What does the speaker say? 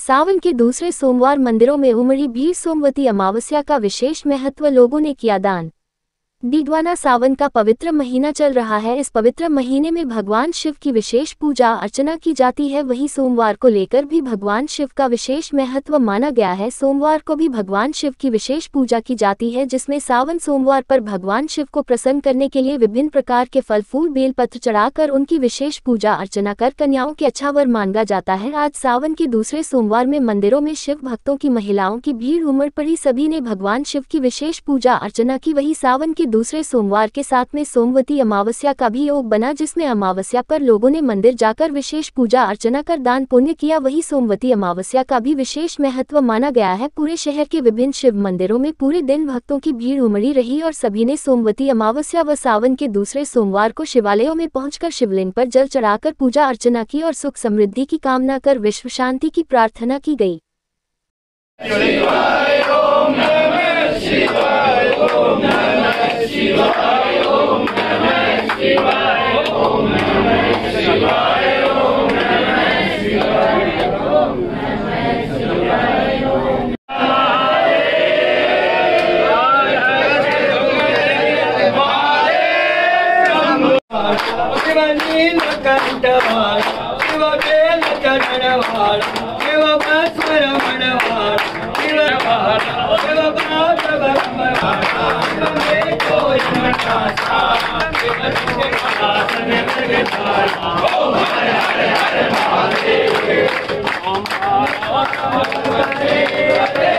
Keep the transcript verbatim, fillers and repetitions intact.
सावन के दूसरे सोमवार मंदिरों में उमड़ी भीड़। सोमवती अमावस्या का विशेष महत्व, लोगों ने किया दान। डीडवाना सावन का पवित्र महीना चल रहा है। इस पवित्र महीने में भगवान शिव की विशेष पूजा अर्चना की जाती है। वहीं सोमवार को लेकर भी भगवान शिव का विशेष महत्व माना गया है। सोमवार को भी भगवान शिव की विशेष पूजा की जाती है, जिसमें सावन सोमवार पर भगवान शिव को प्रसन्न करने के लिए विभिन्न प्रकार के फल फूल बेलपत्र चढ़ाकर उनकी विशेष पूजा अर्चना कर कन्याओं के अच्छा वर मांगा जाता है। आज सावन के दूसरे सोमवार में मंदिरों में शिव भक्तों की महिलाओं की भीड़ उमड़ पड़ी। सभी ने भगवान शिव की विशेष पूजा अर्चना की। वहीं सावन के दूसरे सोमवार के साथ में सोमवती अमावस्या का भी योग बना, जिसमें अमावस्या पर लोगों ने मंदिर जाकर विशेष पूजा अर्चना कर दान पुण्य किया। वहीं सोमवती अमावस्या का भी विशेष महत्व माना गया है। पूरे शहर के विभिन्न शिव मंदिरों में पूरे दिन भक्तों की भीड़ उमड़ी रही और सभी ने सोमवती अमावस्या व सावन के दूसरे सोमवार को शिवालयों में पहुंचकर शिवलिंग पर जल चढ़ाकर पूजा अर्चना की और सुख समृद्धि की कामना कर विश्व शांति की प्रार्थना की गई। शिवाय ओम नमः शिवाय ओम नमः शिवाय ओम नमः शिवाय ओम नमः शिवाय ओम शिव नीलकंठवाण शिव बेलचरणवाण शिव भस्मरमणवाण शिव शिव भागवतवाण ओम हर हर हर महादेव। ओम हर हर हर